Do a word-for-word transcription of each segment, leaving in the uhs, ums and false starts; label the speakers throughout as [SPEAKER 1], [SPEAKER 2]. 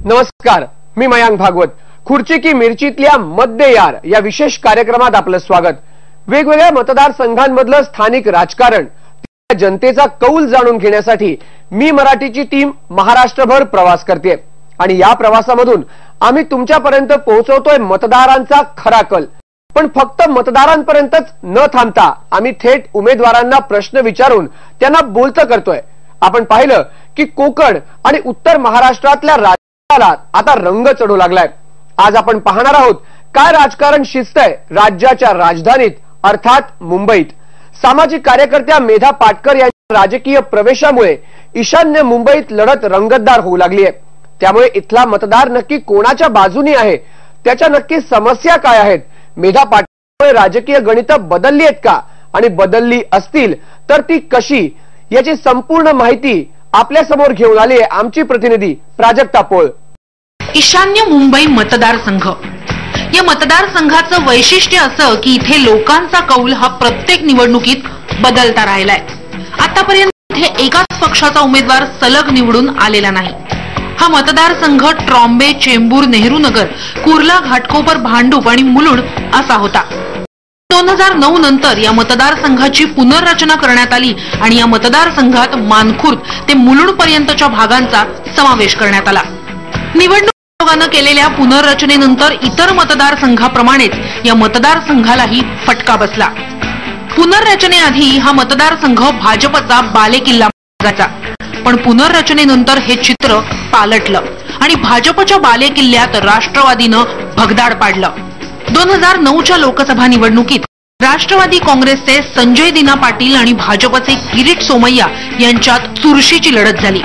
[SPEAKER 1] नमस्कार, मी मयांक भागवत. खुर्ची की मिरचीतल्या मध्य यार या विशेष कार्यक्रमात आपलं स्वागत. वेगवेगळ्या मतदारसंघांमधलं स्थानिक राजकारण, जनतेचा कौल जाणून घेण्यासाठी मी मराठीची टीम महाराष्ट्रभर प्रवास करते आणि या प्रवासामधून आम्ही तुमच्यापर्यंत पोहोचवतोय मतदारांचा खरा कल. पण फक्त मतदारांपर्यंतच न थांबता आम्ही थेट उमेदवारांना प्रश्न विचारून त्यांना बोलतं करतोय. आपण पाहिलं की कोकण आणि उत्तर महाराष्ट्रातल्या राजकारणाला आता रंग चढू लागलाय. आज आपण पाहणार आहोत काय राजकारण शिजतंय राज्याच्या राजधानीत अर्थात मुंबईत. सामाजिक कार्यकर्त्या मेधा पाटकर यांच्या राजकीय प्रवेशामुळे ईशान्य मुंबईत लढत रंगतदार होऊ लागली आहे. त्यामुळे इथला मतदार नक्की कोणाच्या बाजूनी आहे, त्याच्या नक्की समस्या काय आहेत, मेधा पाटकरमुळे राजकीय गणितं बदलली आहेत का, आणि बदलली असतील तर ती कशी, याची संपूर्ण माहिती आपल्या समोर घेऊन आली आहे आमची प्रतिनिधी प्राजक्ता पोळ.
[SPEAKER 2] ईशान्य मुंबई मतदारसंघ. या मतदारसंघाचं वैशिष्ट्य असं की इथे लोकांचा कौल हा प्रत्येक निवडणुकीत बदलता राहिलाय. आतापर्यंत इथे एकाच पक्षाचा उमेदवार सलग निवडून आलेला नाही. हा मतदारसंघ ट्रॉम्बे, चेंबूर, नेहरू नगर, कुर्ला, घाटकोपर, भांडूप आणि मुलुंड असा होता. दोन हजार नऊ नंतर या मतदारसंघाची पुनर्रचना करण्यात आली आणि या मतदारसंघात मानखुर्द ते मुलुंड पर्यंतच्या भागांचा समावेश करण्यात आला. निवडणूक आयोगानं केलेल्या पुनर्रचनेनंतर इतर मतदारसंघाप्रमाणेच या मतदारसंघालाही फटका बसला. पुनर्रचनेआधी हा मतदारसंघ भाजपचा बालेकिल्ला मानायचा, पण पुनर्रचनेनंतर हे चित्र पालटलं आणि भाजपच्या बालेकिल्ल्यात राष्ट्रवादीनं भगदाड पाडलं. दोन हजार नऊच्या लोकसभा निवडणुकीत राष्ट्रवादी काँग्रेसचे संजय दिना पाटील आणि भाजपचे किरीट सोमय्या यांच्यात चुरशीची लढत झाली.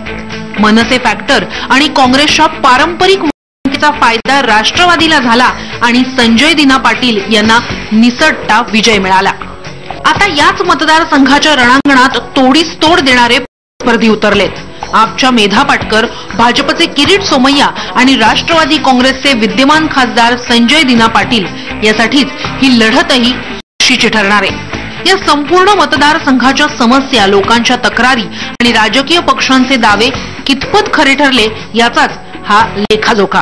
[SPEAKER 2] मनसे फॅक्टर आणि काँग्रेसच्या पारंपरिक मतदानाचा फायदा राष्ट्रवादीला झाला आणि संजय दिना पाटील यांना निसटता विजय मिळाला. आता याच मतदारसंघाच्या रणांगणात तोडीस तोड देणारे स्पर्धी उतरलेत. आपच्या मेधा पाटकर, भाजपचे किरीट सोमय्या आणि राष्ट्रवादी काँग्रेसचे विद्यमान खासदार संजय दिना पाटील यासाठीच ही लढतही चुरशीची ठरणार आहे. या संपूर्ण मतदारसंघाच्या समस्या, लोकांच्या तक्रारी आणि राजकीय पक्षांचे दावे कितपत खरे ठरले याचाच हा लेखाजोखा.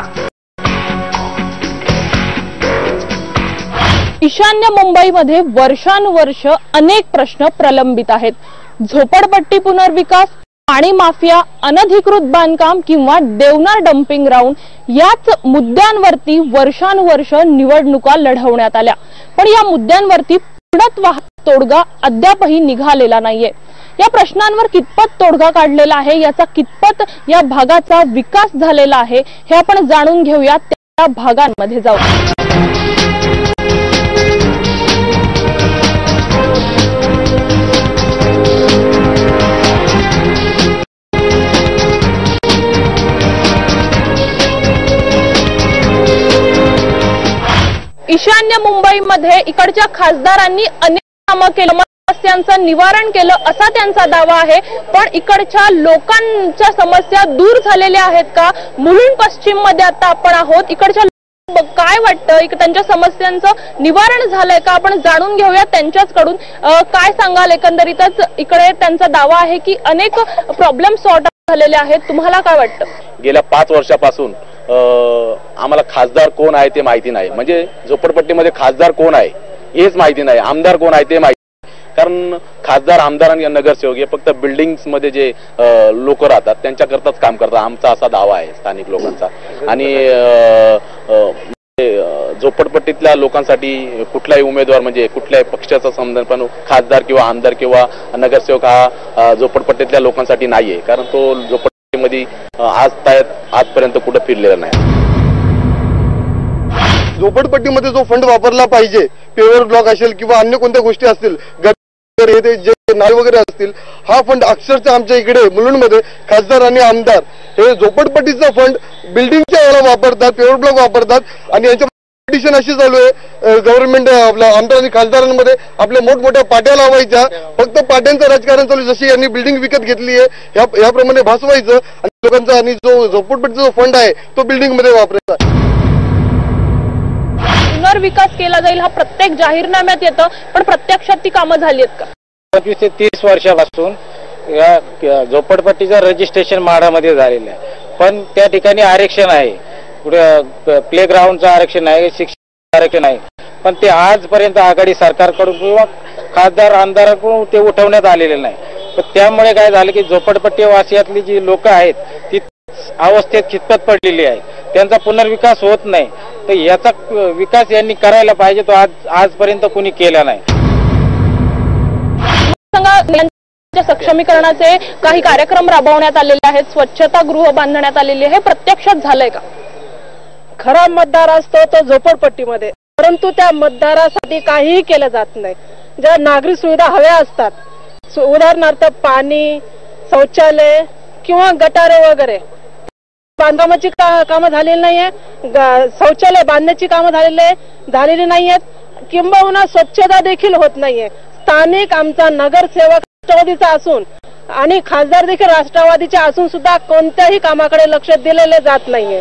[SPEAKER 3] ईशान्य मुंबईमध्ये वर्षानुवर्ष अनेक प्रश्न प्रलंबित आहेत. झोपडपट्टी पुनर्विकास, पाणी माफिया, अनधिकृत बांधकाम किंवा देवनार डम्पिंग ग्राउंड याच मुद्द्यांवरती वर्षानुवर्ष निवडणुका लढवण्यात आल्या. पण या मुद्द्यांवरती पूर्णत्वात तोडगा अद्यापही निघालेला नाहीये. या प्रश्नांवर कितपत तोडगा काढलेला आहे, याचा कितपत या भागाचा विकास झालेला आहे हे आपण जाणून घेऊया. त्या भागांमध्ये जाऊ. ईशान्य मुंबईमध्ये इकडच्या खासदारांनी अनेक कामं केलं, समस्यांचं निवारण केलं असा त्यांचा दावा आहे. पण इकडच्या लोकांच्या समस्या दूर झालेल्या आहेत का? मुलुंड पश्चिम मध्ये आता आपण आहोत. इकडच्या काय वाटतं, त्यांच्या समस्यांचं निवारण झालंय का? आपण जाणून घेऊया त्यांच्याचकडून. काय सांगाल? एकंदरीतच इकडे त्यांचा दावा आहे की अनेक प्रॉब्लेम सॉर्ट झालेले आहेत. तुम्हाला काय वाटतं?
[SPEAKER 4] गेल्या पाच वर्षापासून आम्हाला खासदार कोण आहे ते माहिती नाही. म्हणजे झोपडपट्टीमध्ये खासदार कोण आहे हेच माहिती नाही, आमदार कोण आहे ते माहिती नाही. कारण खासदार, आमदार आणि नगरसेवक हे फक्त बिल्डिंग्स मध्ये जे लोक राहतात त्यांच्याकरताच काम करतात, आमचा असा दावा आहे स्थानिक लोकांचा. आणि झोपडपट्टीतल्या लोकांसाठी कुठलाही उमेदवार म्हणजे कुठल्याही पक्षाचा संबंध पण खासदार किंवा आमदार किंवा नगरसेवक हा झोपडपट्टीतल्या लोकांसाठी नाहीये. कारण तो झोपडपट्टीमध्ये आज आजपर्यंत कुठं फिरलेला नाही.
[SPEAKER 5] झोपडपट्टीमध्ये जो फंड वापरला पाहिजे, पेवर ब्लॉक असेल किंवा अन्य कोणत्या गोष्टी असतील, जे नाले वगैरे असतील, हा फंड अक्षरशः आमच्या इकडे मुलुंडमध्ये खासदार आणि आमदार हे झोपडपट्टीचा फंड बिल्डिंगच्या वेळेला वापरतात, पेवर ब्लॉक वापरतात. आणि यांच्या कॉम्पिटिशन अशी चालू आहे गव्हर्नमेंट आपल्या आमदार आणि खासदारांमध्ये, आपल्या मोठमोठ्या पाट्या लावायच्या, फक्त पाट्यांचं राजकारण चालू. जशी यांनी बिल्डिंग विकत घेतली आहे याप्रमाणे भासवायचं आणि लोकांचा, आणि जो झोपडपट्टीचा जो फंड आहे तो बिल्डिंग मध्ये वापरायचा.
[SPEAKER 3] पुनर्विकास केला जाईल हा प्रत्येक जाहीरनाम्यात येतं, पण प्रत्यक्षात ती कामं झाली आहेत का?
[SPEAKER 6] पंचवीस ते तीस वर्षापासून या झोपडपट्टीचं रजिस्ट्रेशन म्हाडामध्ये झालेलं आहे. पण त्या ठिकाणी आरक्षण आहे, कुठे प्ले ग्राउंडचं आरक्षण आहे, शिक्षण आरक्षण आहे, पण ते आजपर्यंत आघाडी सरकारकडून किंवा खासदार आमदाराकडून ते उठवण्यात आलेले नाही. पण त्यामुळे काय झालं की झोपडपट्टी वासियातली जी लोक आहेत ती अवस्थेत खितपत पडलेली आहे, त्यांचा पुनर्विकास होत नाही. तर याचा विकास यांनी करायला पाहिजे, तो आज आजपर्यंत कुणी केला नाही.
[SPEAKER 3] सक्षमीकरणाचे काही कार्यक्रम राबवण्यात आलेले आहेत, स्वच्छता गृह बांधण्यात आलेली आहे, प्रत्यक्षात झालंय का?
[SPEAKER 7] खरा मतदार असतो तो झोपडपट्टीमध्ये, परंतु त्या मतदारासाठी काहीही केलं जात नाही. ज्या नागरिक सुविधा हव्या असतात, उदाहरणार्थ पाणी, शौचालय किंवा गटारे वगैरे, बांधकामाची कामं झालेली नाहीये, शौचालय बांधण्याची कामं झालेली झालेली नाहीयेत, किंबहुना स्वच्छता देखील होत नाहीये. स्थानिक आमचा नगरसेवक राष्ट्रवादीचा असून आणि खासदार देखील राष्ट्रवादीचे असून सुद्धा कोणत्याही कामाकडे लक्ष दिलेले जात नाहीये.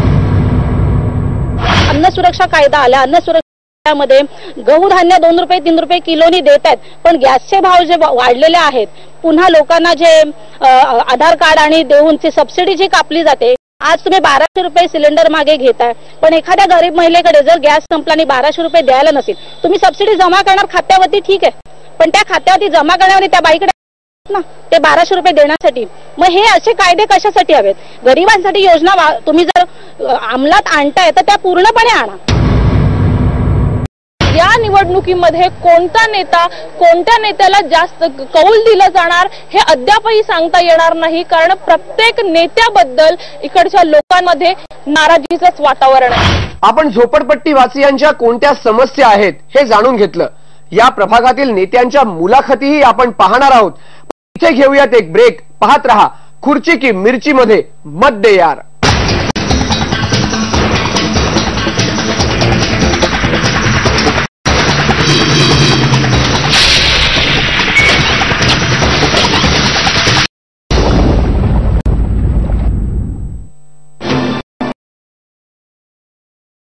[SPEAKER 8] अन्न सुरक्षा कायदा आला, अन्न सुरक्षामध्ये गहू धान्य दोन रुपये तीन रुपये किलोनी देत आहेत, पण गॅसचे भाव जे वाढलेले आहेत, पुन्हा लोकांना जे आधार कार्ड आणि देऊनची सबसिडी जी कापली जाते, आज तुम्ही बाराशे रुपये सिलेंडर मागे घेताय, पण एखाद्या गरीब महिलेकडे जर गॅस संपला आणि बाराशे रुपये द्यायला नसेल, तुम्ही सबसिडी जमा करणार खात्यावरती, ठीक आहे, पण त्या खात्यावरती जमा करण्यामध्ये त्या बाईकडे ना ते बाराशे रुपये देण्यासाठी. मग हे असे कायदे कशासाठी हवेत? गरिबांसाठी योजना तुम्ही जर अंमलात आणताय तर त्या पूर्णपणे आणा.
[SPEAKER 3] या निवडणुकीमध्ये कोणता नेता कोणत्या नेत्याला जास्त कौल दिलं जाणार हे अद्यापही सांगता येणार नाही, कारण प्रत्येक नेत्याबद्दल इकडच्या लोकांमध्ये नाराजीचंच वातावरण आहे.
[SPEAKER 1] आपण झोपडपट्टी वासियांच्या कोणत्या समस्या आहेत हे जाणून घेतलं. या प्रभागातील नेत्यांच्या मुलाखतीही आपण पाहणार आहोत. इथे घेऊयात एक ब्रेक. पाहत रहा खुर्ची की मिरची मध्ये मत दे यार.